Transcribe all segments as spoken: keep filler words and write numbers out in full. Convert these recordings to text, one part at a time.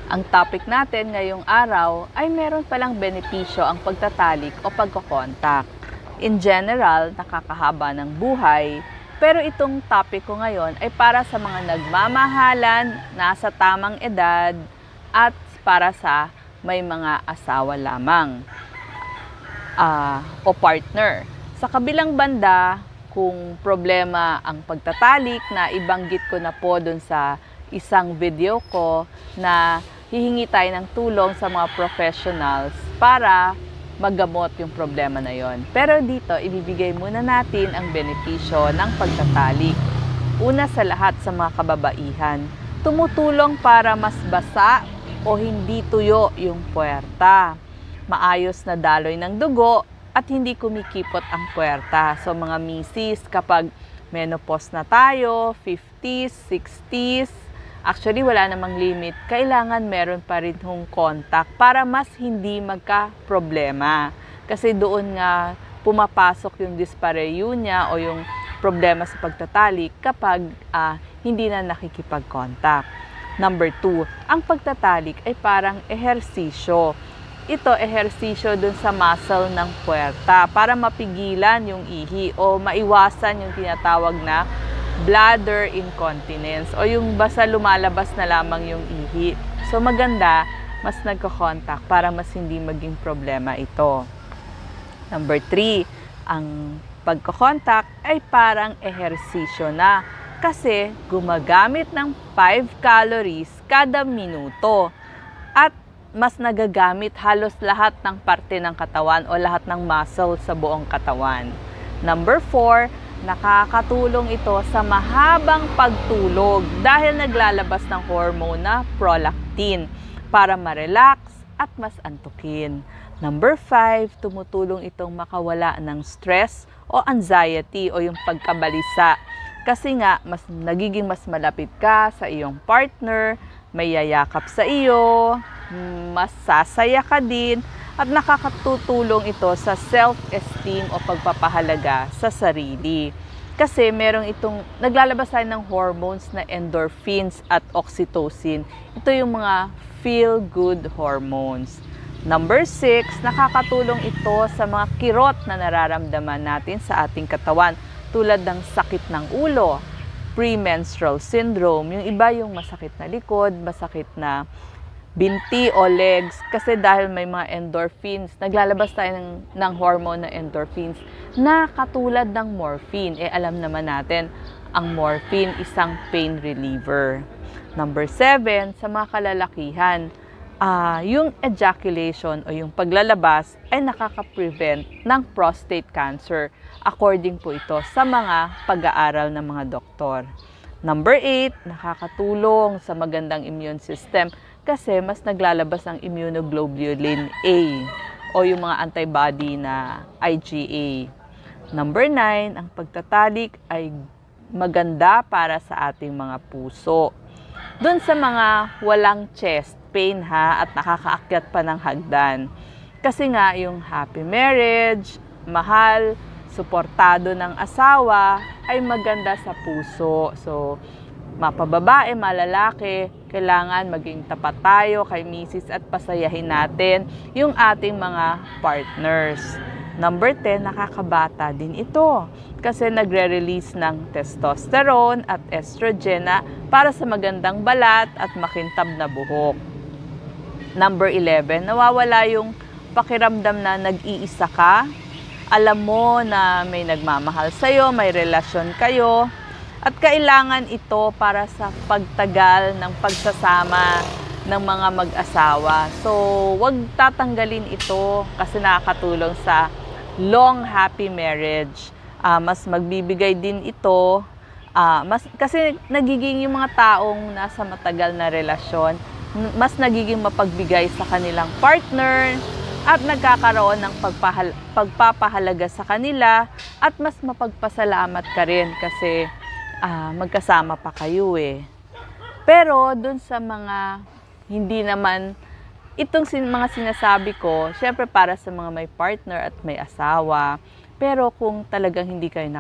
Ang topic natin ngayong araw ay meron palang benepisyo ang pagtatalik o pagkokontak. In general, nakakahaba ng buhay, pero itong topic ko ngayon ay para sa mga nagmamahalan, nasa tamang edad, at para sa may mga asawa lamang uh, o partner. Sa kabilang banda, kung problema ang pagtatalik na ibanggit ko na po dun sa isang video ko na hihingi tayo ng tulong sa mga professionals para magamot yung problema na yon. Pero dito, ibibigay muna natin ang benepisyo ng pagtatalik. Una sa lahat sa mga kababaihan, tumutulong para mas basa o hindi tuyo yung puwerta. Maayos na daloy ng dugo at hindi kumikipot ang puwerta. So mga misis, kapag menopause na tayo, fifties, sixties, actually, wala namang limit. Kailangan meron pa rin hong contact para mas hindi magka-problema. Kasi doon nga pumapasok yung dyspareunia o yung problema sa pagtatalik kapag uh, hindi na nakikipag-contact. Number two, ang pagtatalik ay parang ehersisyo. Ito, ehersisyo dun sa muscle ng puwerta para mapigilan yung ihi o maiwasan yung tinatawag na bladder incontinence o yung basta lumalabas na lamang yung ihi. So maganda, mas nagko-contact para mas hindi maging problema ito. Number three, ang pagko-contact ay parang ehersisyo na kasi gumagamit ng five calories kada minuto at mas nagagamit halos lahat ng parte ng katawan o lahat ng muscle sa buong katawan. Number four, nakakatulong ito sa mahabang pagtulog dahil naglalabas ng hormone na prolactin para ma-relax at mas antukin. Number five, tumutulong itong makawala ng stress o anxiety o yung pagkabalisa. Kasi nga, mas nagiging mas malapit ka sa iyong partner, may yayakap sa iyo, mas sasaya ka din, at nakakatutulong ito sa self-esteem o pagpapahalaga sa sarili. Kasi merong itong, naglalabas tayo ng hormones na endorphins at oxytocin. Ito yung mga feel-good hormones. Number six, nakakatulong ito sa mga kirot na nararamdaman natin sa ating katawan. Tulad ng sakit ng ulo, premenstrual syndrome. Yung iba yung masakit na likod, masakit na binti o legs, kasi dahil may mga endorphins, naglalabas tayo ng, ng hormone na endorphins na katulad ng morphine. Eh alam naman natin, ang morphine isang pain reliever. Number seven, sa mga kalalakihan, uh, yung ejaculation o yung paglalabas ay nakaka-prevent ng prostate cancer. According po ito sa mga pag-aaral ng mga doktor. Number eight, nakakatulong sa magandang immune system kasi mas naglalabas ang immunoglobulin A o yung mga antibody na I G A. Number nine, ang pagtatalik ay maganda para sa ating mga puso. Doon sa mga walang chest pain ha at nakakaakyat pa ng hagdan. Kasi nga yung happy marriage, mahal, suportado ng asawa ay maganda sa puso. So, mapababae, malalaki, kailangan maging tapat tayo kay misis at pasayahin natin yung ating mga partners. Number ten, nakakabata din ito kasi nagre-release ng testosterone at estrogen na para sa magandang balat at makintab na buhok. Number eleven, nawawala yung pakiramdam na nag-iisa ka. Alam mo na may nagmamahal sa'yo, may relasyon kayo, at kailangan ito para sa pagtagal ng pagsasama ng mga mag-asawa. So, wag tatanggalin ito kasi nakakatulong sa long happy marriage. Uh, mas magbibigay din ito, uh, mas, kasi nagiging yung mga taong nasa matagal na relasyon, mas nagiging mapagbigay sa kanilang partner, at nagkakaroon ng pagpahal- pagpapahalaga sa kanila at mas mapagpasalamat ka rin kasi uh, magkasama pa kayo eh. Pero dun sa mga hindi naman, itong sin- mga sinasabi ko, syempre para sa mga may partner at may asawa. Pero kung talagang hindi kayo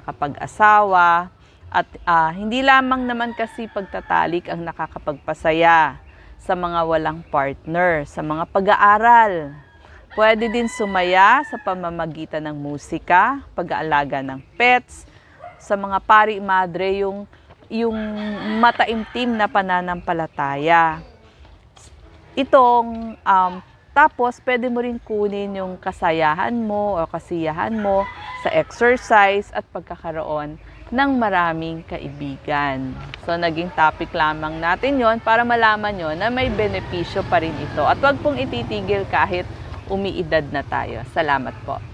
nakapag-asawa at uh, hindi lamang naman kasi pagtatalik ang nakakapagpasaya. sa mga walang partner, sa mga pag-aaral. Pwede din sumaya sa pamamagitan ng musika, pag-aalaga ng pets, sa mga pari-madre, yung, yung mataimtim na pananampalataya. Itong, um, tapos pwede mo rin kunin yung kasayahan mo o kasiyahan mo sa exercise at pagkakaroon ng maraming kaibigan. So, naging topic lamang natin yon para malaman nyo na may benepisyo pa rin ito. At wag pong ititigil kahit umiidad na tayo. Salamat po.